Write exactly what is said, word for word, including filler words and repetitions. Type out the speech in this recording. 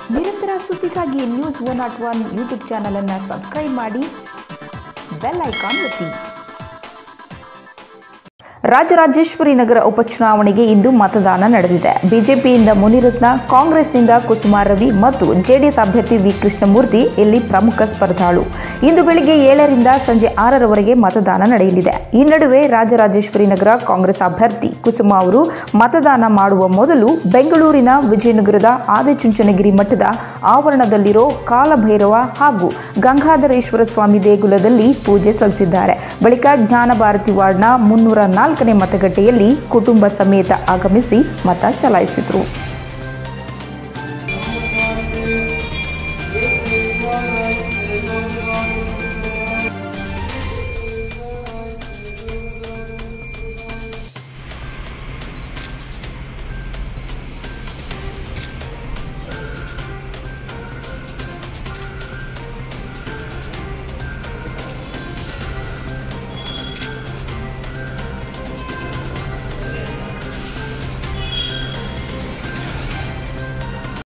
ನಿರಂತರ ಸುದ್ದಿಗಾಗಿ news one not one YouTube channel ಅನ್ನು ಸಬ್ಸ್ಕ್ರೈಬ್ ಮಾಡಿ, ಬೆಲ್ ಐಕಾನ್ ಒತ್ತಿ. ರಾಜರಾಜೇಶ್ವರಿ ನಗರ ಉಪಚುನಾವಣೆಗೆ ಇಂದು ಮತದಾನ ನಡೆದಿದೆ. ಬಿಜೆಪಿಯಿಂದ ಮುನಿರತ್ನ, ಕಾಂಗ್ರೆಸ್ನಿಂದ ಕುಸುಮಾ ರವಿ ಮತ್ತು ಜೆಡಿಎಸ್ ಅಭ್ಯರ್ಥಿ ವಿ ಕೃಷ್ಣಮೂರ್ತಿ ಇಲ್ಲಿ ಪ್ರಮುಖ ಸ್ಪರ್ಧಾಳು. ಇಂದು ಬೆಳಗ್ಗೆ ಏಳರಿಂದ ಸಂಜೆ ಆರರವರೆಗೆ ಮತದಾನ ನಡೆಯಲಿದೆ. ಈ ನಡುವೆ ರಾಜರಾಜೇಶ್ವರಿ ನಗರ ಕಾಂಗ್ರೆಸ್ ಅಭ್ಯರ್ಥಿ ಕುಸುಮಾ ಅವರು ಮತದಾನ ಮಾಡುವ ಮೊದಲು ಬೆಂಗಳೂರಿನ ವಿಜಯನಗರದ ಆದಿಚುಂಚನಗಿರಿ ಮಠದ ಆವರಣದಲ್ಲಿರೋ ಕಾಲಭೈರವ ಹಾಗೂ ಗಂಗಾಧರೇಶ್ವರ ಸ್ವಾಮಿ ದೇಗುಲದಲ್ಲಿ ಪೂಜೆ ಸಲ್ಲಿಸಿದ್ದಾರೆ. ಬಳಿಕ ಜ್ಞಾನಭಾರತಿ ವಾರ್ಡ್ನ ಮುನ್ನೂರ ನಾಲ್ಕನೇ ಮತಗಟ್ಟೆಯಲ್ಲಿ ಕುಟುಂಬ ಸಮೇತ ಆಗಮಿಸಿ ಮತ ಚಲಾಯಿಸಿದರು.